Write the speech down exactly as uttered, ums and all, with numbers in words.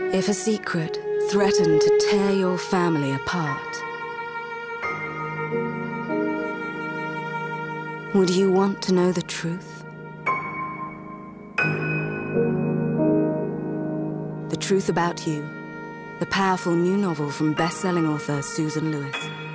If a secret threatened to tear your family apart, would you want to know the truth? The Truth About You, the powerful new novel from best-selling author Susan Lewis.